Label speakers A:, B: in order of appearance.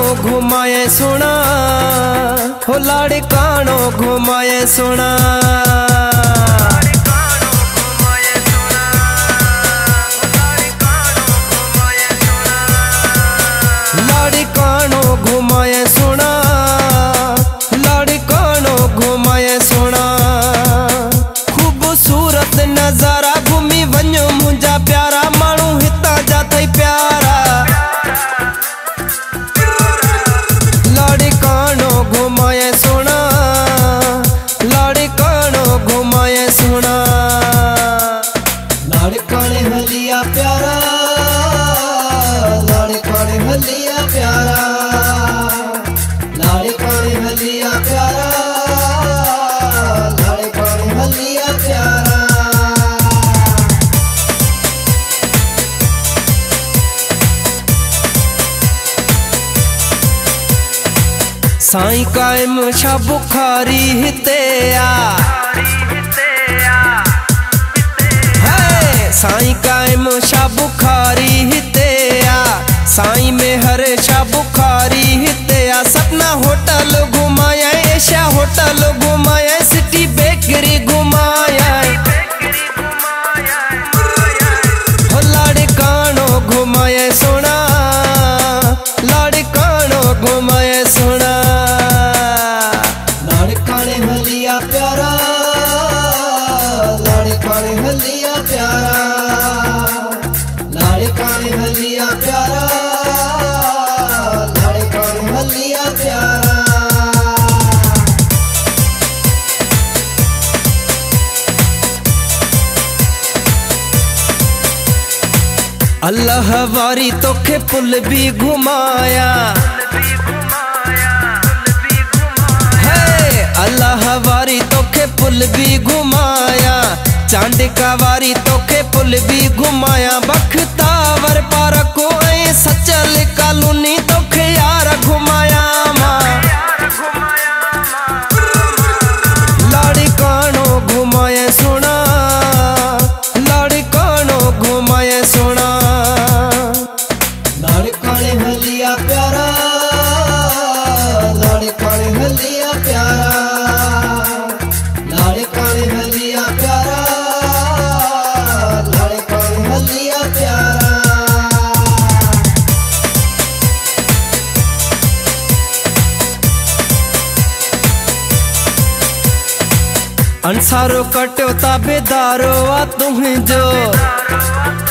A: घुमाए सोना हो लाड़ी कानो घुमाए सोना। लाड़ी कानो घुमाए सोना, लाड़ी कानो घुमाए सोना। खूबसूरत नजारा घूमी वञो मुंजा प्यारा मानू हिता जा थई प्यारा। लाड़ी कानो घुमाए सोना, लाड़ी कानो घुमाए सोना। लाड़ी काने हलिया प्यारा, लाड़ी काने हलिया प्यारा, लाड़ी काने हलिया प्यारा, लाड़ी काने हलिया प्यारा। साईं कायम छा बुखारी हिते आ, साईं कायम छा बुखारी हिते आ, साईं में हर छा बुखारी हिते आ। सपना होटल घुमाया, एशिया होटल घुमाया, सिटी बेकरी घुमाया, हो लाड़ी कानो घुमाए सोना, लाड़ी कानो घुमाए सोना। लाड़ी काने हलिया प्यारा, लाड़ी काने हलिया प्यारा, लाड़ी काने हलिया प्यारा, लाड़ी काने हलिया प्यारा। अल्लाह वारी तोखे पुल भी घुमाया, अल्लाह वारी तोखे पुल भी घुमाया, चांडिका वारी तोखे पुल भी घुमाया। बख्तावर पार्क ऐं सचल कॉलोनी तोखे यार घुमाया मां। लाड़ी कानो घुमाए सोना, लाड़ी कानो घुमाए सोना। लाड़ी काने हलिया प्यारा, लाड़ी काने हलिया प्यारा, लाड़ी काने हलिया प्यारा, लाड़ी काने हलिया प्यारा। अंसारो कट्यो ताबेदारो आ तुझो,